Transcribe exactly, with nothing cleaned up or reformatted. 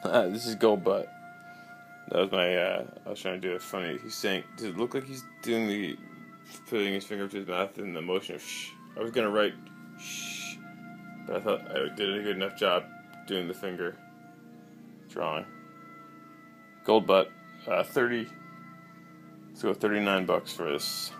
This is Gold Butt. That was my, uh, I was trying to do a funny, he's saying, does it look like he's doing the, putting his finger up to his mouth in the motion of shh? I was gonna write shh, but I thought I did a good enough job doing the finger drawing. Gold Butt, uh, thirty, let's go thirty-nine bucks for this.